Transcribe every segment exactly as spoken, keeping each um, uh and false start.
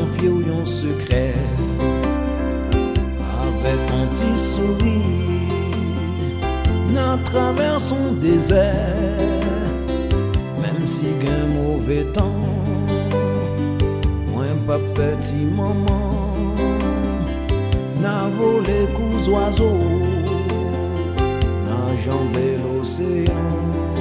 confier un secret avec un petit sourire. N'a travers son désert, même si gain mauvais temps, moi pas petit maman, n'a volé coups oiseaux, n'a jambé l'océan.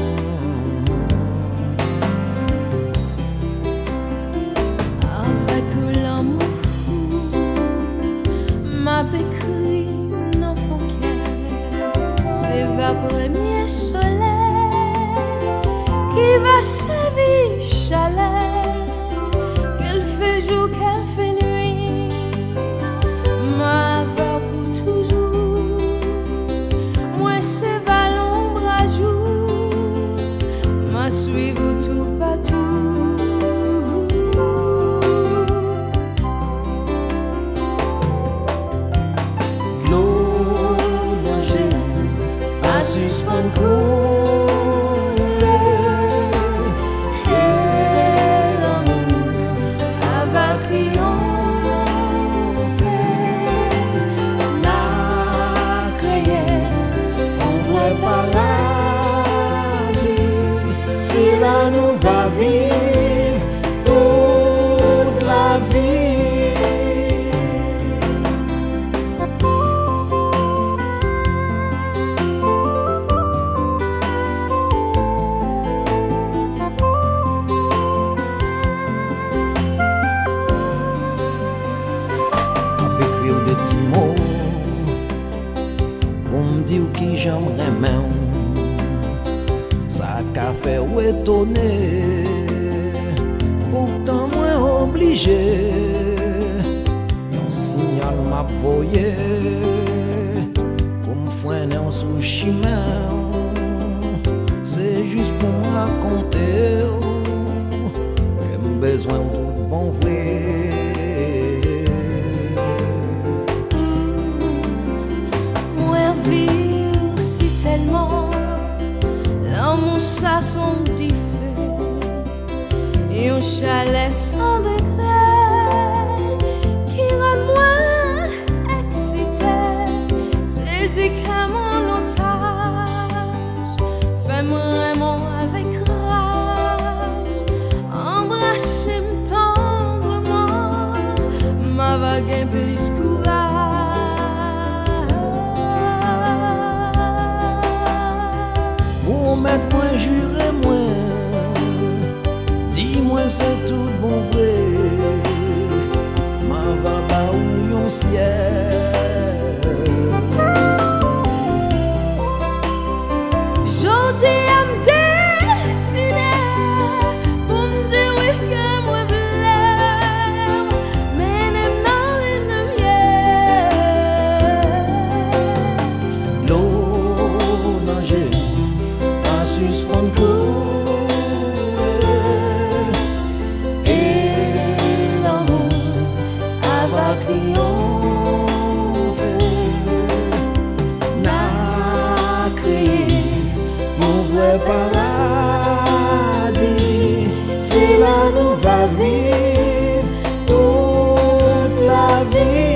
Avec l'amour fou, m'a écrit dans mon cœur, c'est vers premier soleil qui va servir chaleur, qu'elle fait jour, qu'elle fait nuit, m'a vers pour toujours, moi c'est vers l'ombre à jour, m'a suivre tout partout. Suspend couler et l'amour va triompher. N'a créé un vrai paradis, si là nous va vivre toute la vie. Des petits mots pour me dire qui j'aimerais même, ça qu'a fait étonner, pourtant moi obligé, un signal m'a voyé pour me freiner sous chemin, c'est juste pour me raconter que j'ai besoin de tout bon vrai. L'amour ça son différent et un chalet sans degré qui rend moins excité, saisi comme un otage, fais-moi vraiment avec rage, embrasse-moi tendrement, ma vague plus courage. Moi jure moi, dis-moi c'est tout bon vrai, ma va pas où yon ciel. J'entends à me dessiner pour me dire oui que moi voulais, mais n'aime dans les lumières. L'eau nager. Suspend couler et l'amour va triompher. N'a créé mon vrai paradis, c'est là nous va vivre toute la vie.